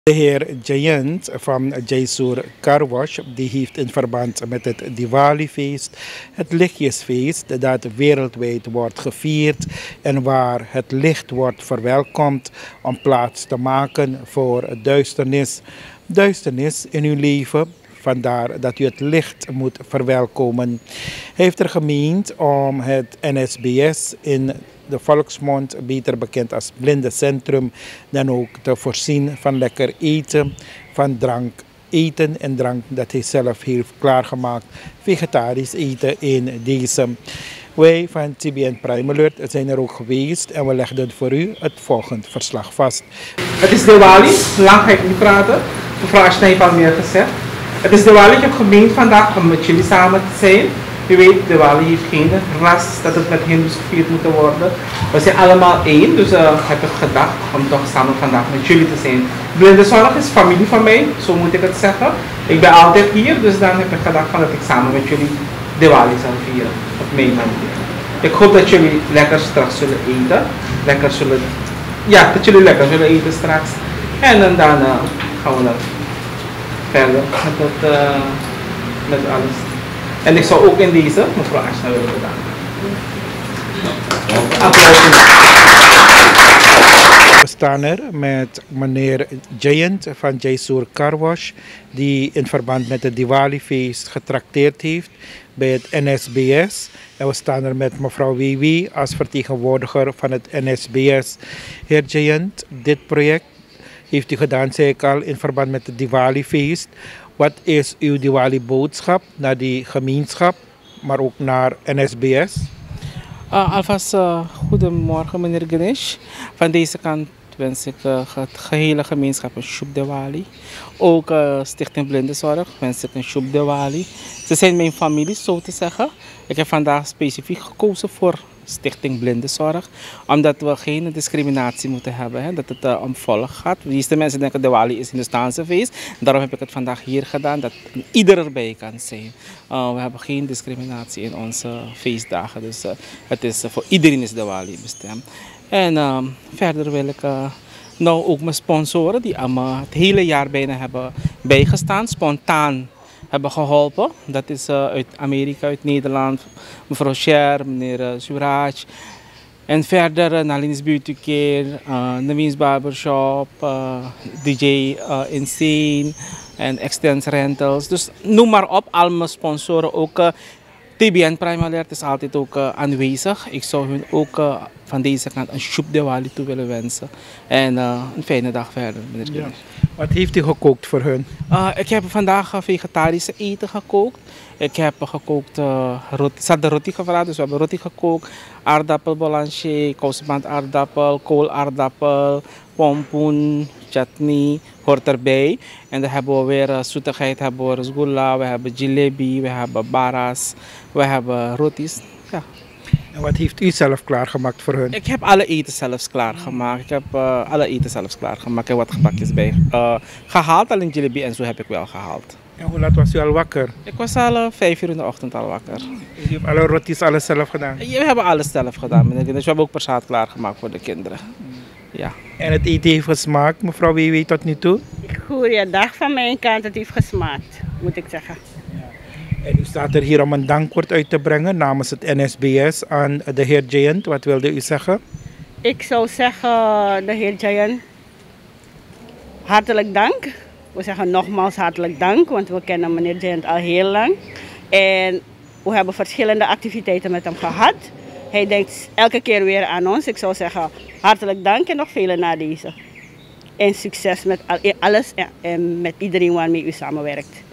De heer Jayant van Jaysur Carwash die heeft in verband met het Diwali-feest, het lichtjesfeest dat wereldwijd wordt gevierd en waar het licht wordt verwelkomd om plaats te maken voor duisternis. Duisternis in uw leven. Vandaar dat u het licht moet verwelkomen. Hij heeft er gemeend om het NSBS in de volksmond, beter bekend als Blindencentrum, dan ook te voorzien van lekker eten, van drank. Eten en drank dat hij zelf heeft klaargemaakt. Vegetarisch eten in deze. Wij van TBN PRIMEALERT zijn er ook geweest en we legden voor u het volgende verslag vast. Het is Divali, lang ga ik niet praten. Mevrouw Ashna heeft al meer gezegd. Het is Divali, ik heb gemeend vandaag om met jullie samen te zijn. U weet, Divali heeft geen ras dat het met Hindoes gevierd moet worden. We zijn allemaal één, dus heb ik gedacht om toch samen vandaag met jullie te zijn. Blindenzorg is familie van mij, zo moet ik het zeggen. Ik ben altijd hier, dus dan heb ik gedacht van dat ik samen met jullie Divali zal vieren. Op mijn manier. Ik hoop dat jullie lekker straks zullen eten. Dat jullie lekker zullen eten straks. En dan gaan we dan verder met alles. En ik zou ook in deze mevrouw Ashna willen bedanken. Applaus. We staan er met meneer Jayant van Jaysur Carwash, die in verband met het Diwali-feest getrakteerd heeft bij het NSBS. En we staan er met mevrouw Widjai als vertegenwoordiger van het NSBS. Heer Jayant, dit project heeft u gedaan, zei ik al, in verband met het Diwali-feest. Wat is uw Diwali-boodschap naar die gemeenschap, maar ook naar NSBS? Alvast goedemorgen meneer Ganesh. Van deze kant wens ik het gehele gemeenschap een Shub Diwali. Ook Stichting Blindenzorg wens ik een Shub Diwali. Ze zijn mijn familie, zo te zeggen. Ik heb vandaag specifiek gekozen voor Stichting Blindenzorg, omdat we geen discriminatie moeten hebben, hè, dat het om volk gaat. De meeste mensen denken Diwali is Hindoestaanse feest. Daarom heb ik het vandaag hier gedaan, dat ieder erbij kan zijn. We hebben geen discriminatie in onze feestdagen, dus het is, voor iedereen is Diwali bestemd. En verder wil ik nou ook mijn sponsoren, die allemaal het hele jaar bijna hebben bijgestaan, spontaan hebben geholpen. Dat is uit Amerika, uit Nederland, mevrouw Sher, meneer Suraj. En verder Nalinis Beauty Care, Naveen's Barbershop, DJ Insane en Extens Rentals. Dus noem maar op, al mijn sponsoren ook. TBN PRIMEALERT is altijd ook aanwezig. Ik zou hun ook van deze kant een Shub Diwali toe willen wensen. En een fijne dag verder, meneer Ganesh. Ja. Wat heeft u gekookt voor hun? Ik heb vandaag vegetarische eten gekookt. Ik heb gekookt, ze hadden roti gevraagd, dus we hebben roti gekookt. Aardappel bolancje, kouseband aardappel, koolaardappel, pompoen, chutney, hoort erbij. En dan hebben we weer zoetigheid, hebben we rasgulla, we hebben jalebi, we hebben baras, we hebben rotis. Ja. En wat heeft u zelf klaargemaakt voor hun? Ik heb alle eten zelfs klaargemaakt. Ik heb alle eten zelfs klaargemaakt. Ik heb wat gebakjes bij gehaald. Alleen jalebi en zo heb ik wel gehaald. En hoe laat was u al wakker? Ik was al 5 uur in de ochtend al wakker. U heeft alle roties alles zelf gedaan? We hebben alles zelf gedaan, meneer Ganesh. We hebben ook persaat klaargemaakt voor de kinderen. Ja. En het eten heeft gesmaakt, mevrouw Widjai, tot nu toe? Goeiedag van mijn kant, het heeft gesmaakt, moet ik zeggen. En u staat er hier om een dankwoord uit te brengen namens het NSBS aan de heer Jayant. Wat wilde u zeggen? Ik zou zeggen, de heer Jayant, hartelijk dank. We zeggen nogmaals hartelijk dank, want we kennen meneer Jayant al heel lang. En we hebben verschillende activiteiten met hem gehad. Hij denkt elke keer weer aan ons. Ik zou zeggen, hartelijk dank en nog vele na deze. En succes met alles en met iedereen waarmee u samenwerkt.